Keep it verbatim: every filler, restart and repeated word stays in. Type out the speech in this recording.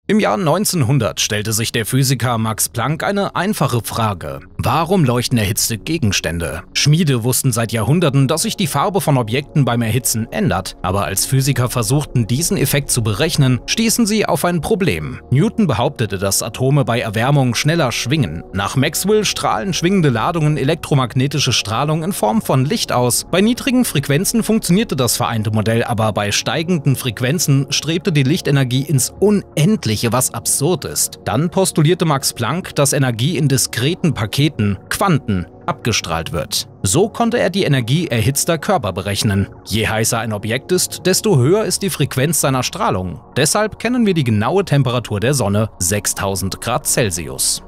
Im Jahr neunzehnhundert stellte sich der Physiker Max Planck eine einfache Frage: Warum leuchten erhitzte Gegenstände? Schmiede wussten seit Jahrhunderten, dass sich die Farbe von Objekten beim Erhitzen ändert, aber als Physiker versuchten, diesen Effekt zu berechnen, stießen sie auf ein Problem. Newton behauptete, dass Atome bei Erwärmung schneller schwingen. Nach Maxwell strahlen schwingende Ladungen elektromagnetische Strahlung in Form von Licht aus. Bei niedrigen Frequenzen funktionierte das vereinte Modell, aber bei steigenden Frequenzen strebte die Lichtenergie ins Unendliche, was absurd ist. Dann postulierte Max Planck, dass Energie in diskreten Paketen, Quanten, abgestrahlt wird. So konnte er die Energie erhitzter Körper berechnen. Je heißer ein Objekt ist, desto höher ist die Frequenz seiner Strahlung. Deshalb kennen wir die genaue Temperatur der Sonne: sechstausend Grad Celsius.